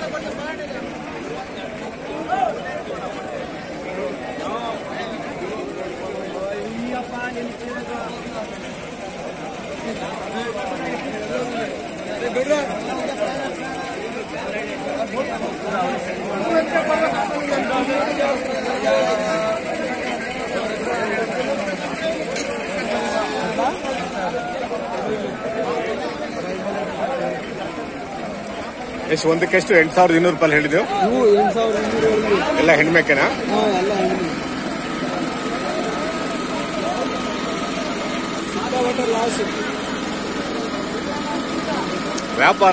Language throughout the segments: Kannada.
ಎಷ್ಟು ಒಂದಕ್ಕೆ ಎಷ್ಟು 8,200 ರೂಪಾಯಿ ಹೇಳಿದ್ರು. ಎಲ್ಲ ಹೆಣ್ಮೇಕೆನಾ? ವ್ಯಾಪಾರ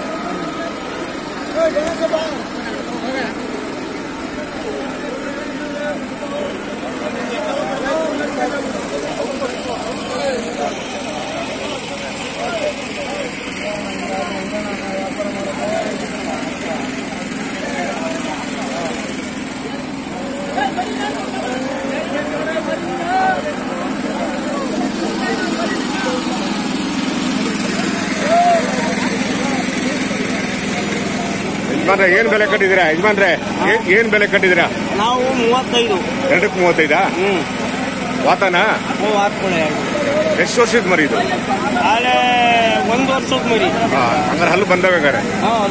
ಏನ್ ಬೆಲೆ ಕಟ್ಟಿದ್ದೀರಾ ಯಜಮಾನ್ರೆ? ಏನ್ ಬೆಲೆ ಕಟ್ಟಿದ್ದೀರಾ? ನಾವು 35. 235? ವಾತನಾ? ಎಷ್ಟು ವರ್ಷದ ಮರಿ ಇದು? 1 ವರ್ಷದ ಮರಿ. ಹಂಗಾರೆ ಹಲ್ಲು ಬಂದವೆ ಹಂಗಾರೆ?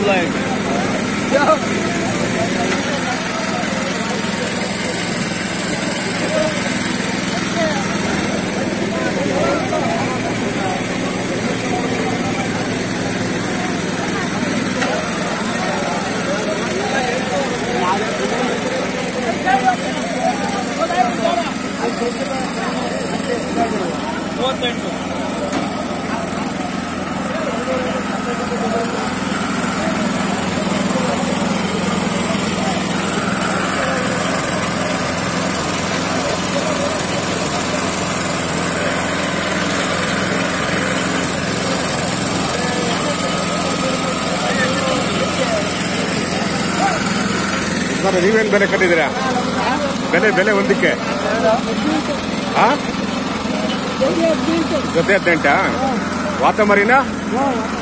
ನೀವೇನ್ ಬೆಲೆ ಕಟ್ಟಿದ್ದೀರಾ? ಬೆಲೆ ಒಂದಕ್ಕೆ ಜೊತೆ 18? ವಾತ ಮರಿನಾ?